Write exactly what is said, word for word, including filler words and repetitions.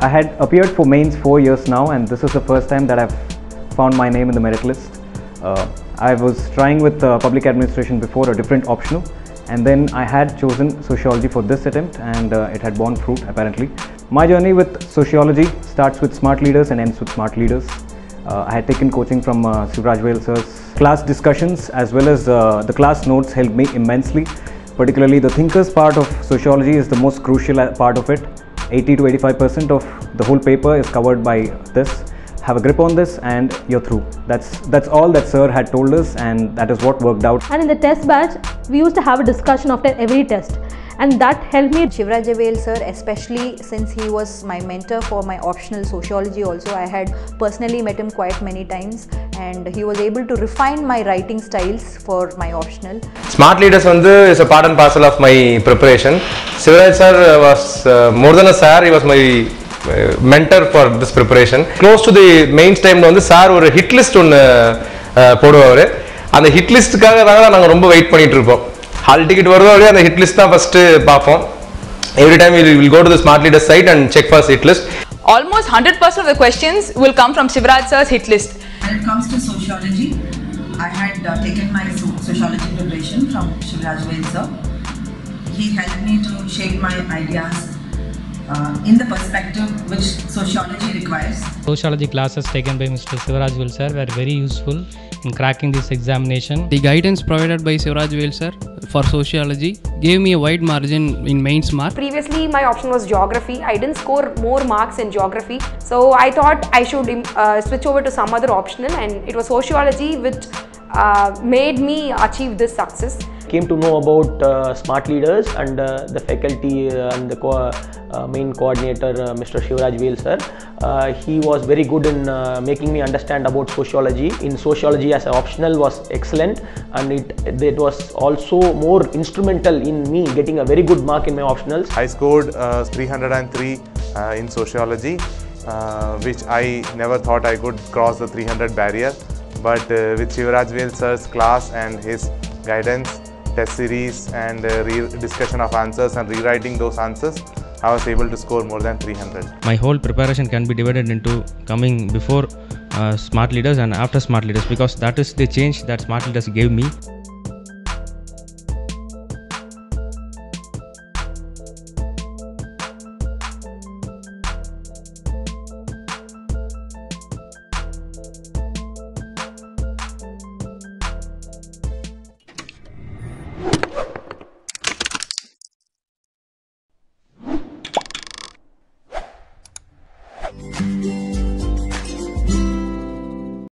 I had appeared for mains four years now, and this is the first time that I've found my name in the merit list. Uh, I was trying with uh, public administration before, a different optional, and then I had chosen sociology for this attempt, and uh, it had borne fruit apparently. My journey with sociology starts with smart leaders and ends with smart leaders. Uh, I had taken coaching from uh, Shivraj Vail sir's class discussions, as well as uh, the class notes helped me immensely. Particularly the thinkers part of sociology is the most crucial part of it. eighty to eighty-five percent of the whole paper is covered by this. Have a grip on this and you're through. That's, that's all that sir had told us, and that is what worked out. And in the test batch, we used to have a discussion after every test, and that helped me. Shivraj Vail sir, especially since he was my mentor for my optional sociology also, I had personally met him quite many times, and he was able to refine my writing styles for my optional. Smart Leaders is a part and parcel of my preparation. Shivraj sir was uh, more than a sir, he was my uh, mentor for this preparation. Close to the mains time, sir ஒரு hit list ஒன்று போடுவார். அந்த hit listக்காக தான் நாங்கள் ரொம்ப wait பண்ணிட்டு இருப்போம். Hall ticket வருதோ அப்படியே அந்த hit list தான் first பார்ப்போம். Every time we will go to the Smart Leaders site and check for hit list. Almost one hundred percent of the questions will come from Shivraj sir's hit list. When it comes to sociology, I had uh, taken my so sociology preparation from Shivraj Vail sir. He helped me to shape my ideas uh, in the perspective which sociology requires. Sociology classes taken by Mister Shivraj Vail sir were very useful in cracking this examination. The guidance provided by Shivraj Vail sir for sociology gave me a wide margin in mains mark. Previously my option was geography. I didn't score more marks in geography, so I thought I should uh, switch over to some other optional, and it was sociology which uh, made me achieve this success. Came to know about uh, Smart Leaders and uh, the faculty uh, and the co uh, main coordinator uh, Mister Shivraj Vail sir. Uh, he was very good in uh, making me understand about sociology. In sociology as an optional was excellent, and it, it was also more instrumental in me getting a very good mark in my optionals. I scored uh, three hundred three uh, in sociology, uh, which I never thought I could cross the three hundred barrier, but uh, with Shivraj Vail sir's class and his guidance, test series and uh, re discussion of answers and rewriting those answers, I was able to score more than three hundred. My whole preparation can be divided into coming before uh, Smart Leaders and after Smart Leaders, because that is the change that Smart Leaders gave me.